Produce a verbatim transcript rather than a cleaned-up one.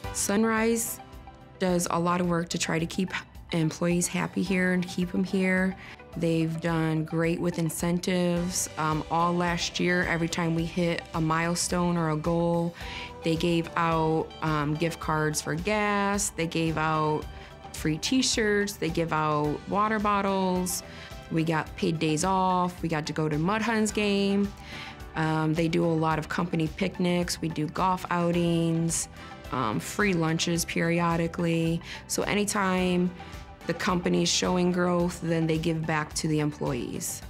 Sunrise does a lot of work to try to keep employees happy here and keep them here. They've done great with incentives. Um, all last year, every time we hit a milestone or a goal, they gave out um, gift cards for gas, they gave out free t-shirts, they give out water bottles, we got paid days off, we got to go to Mud Huns game. Um, they do a lot of company picnics, we do golf outings, um, free lunches periodically. So anytime the company's showing growth, then they give back to the employees.